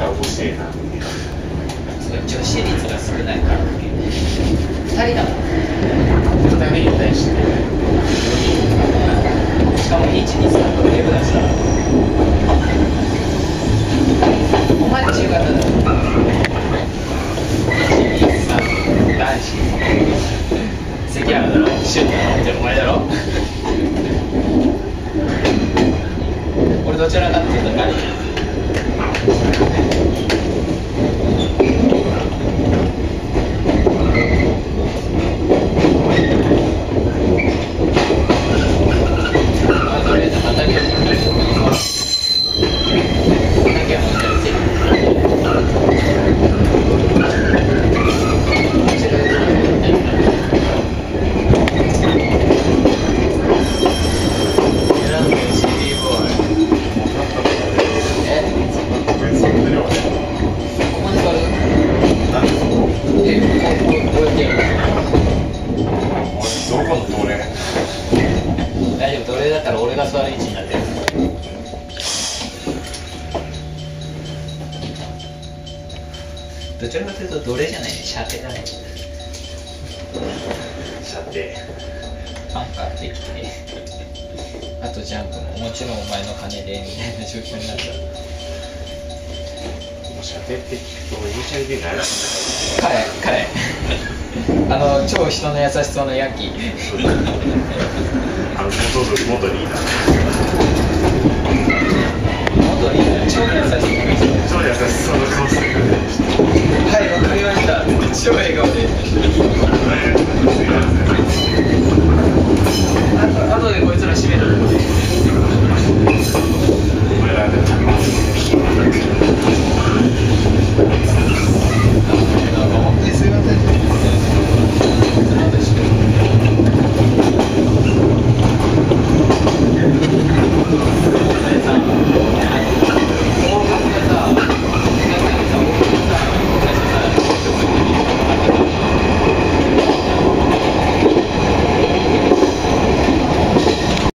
面白いな。 女子率が少ないから2人だもん。 2人に対してしかも123とウェブだし、お前中型だろ。123男子関原だろ、シュートだろってお前だろ。俺どちらかっていうとガリ。大丈夫、奴隷だったら俺が座る位置になってる。どちらかというと奴隷じゃないね、射程だね。 射程アンカーできて、あとジャンプももちろんお前の金でみたいな状況になった。 射程って聞くとイニシャル D になるんだ。 彼超人の優しそうなヤンキー。 元リーダー